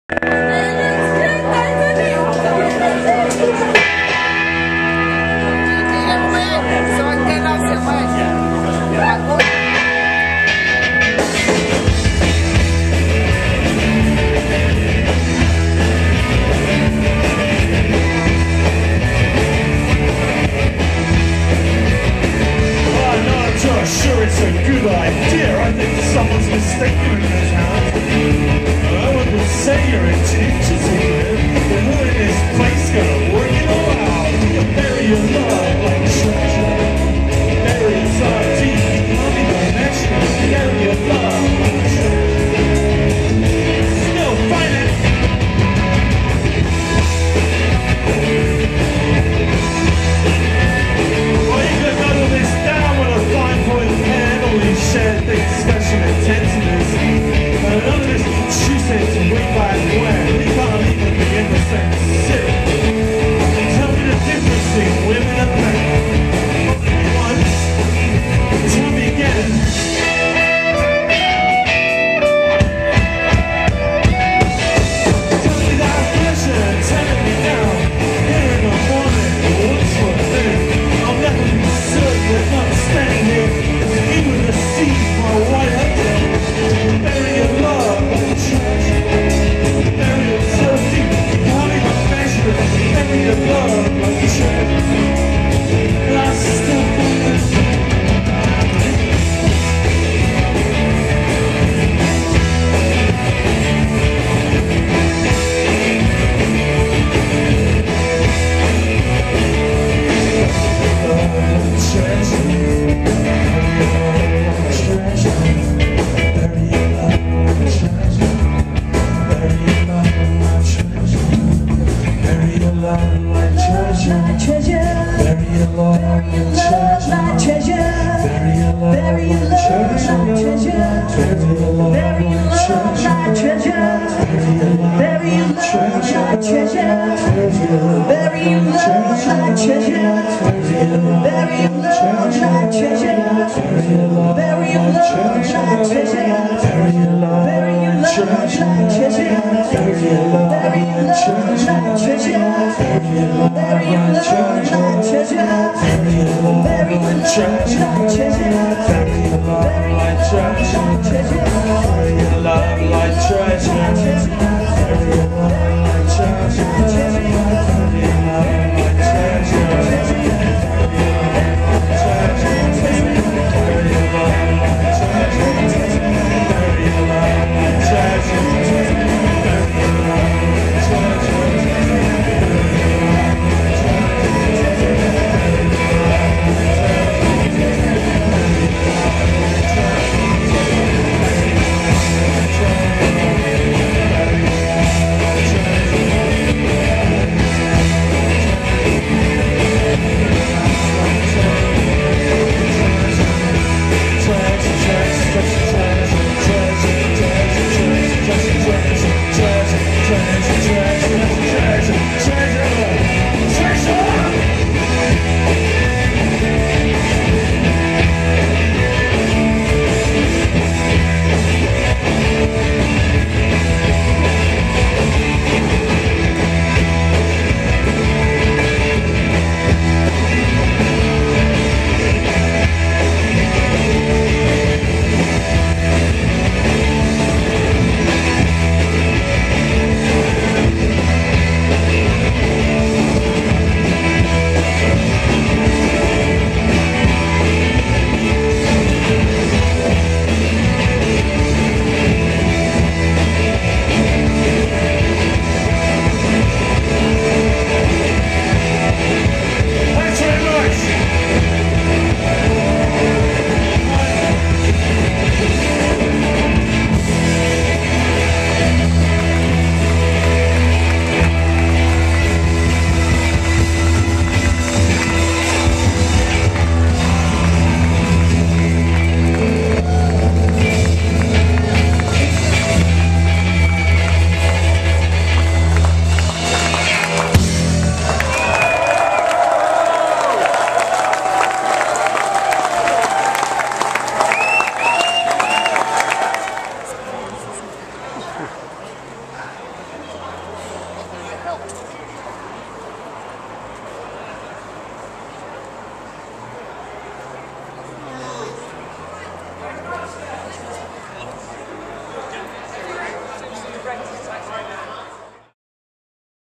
Sure, it's a good idea. I think someone's mistaken in this house. I wouldn't say your intentions here. But who in this place gonna work it all out? You bury your love like treasure. Bury it so deep, you can't even mention it. Bury your love like treasure. Still find it. Well, you can know this down with a fine-point pen. All these shared things, special intensities. But none of this Massachusetts way back when. We can't even begin to say shit. Tell me the difference between women and men. Once, tell me again. Tell me that pleasure, telling me now. Here in the morning, what's for thing? I'll never be certain of not standing here. Even to see my white head. Bury your love like treasure. Bury it so deep, you can't even measure it. Bury your love like treasure. And I still find it. Bury your love like treasure.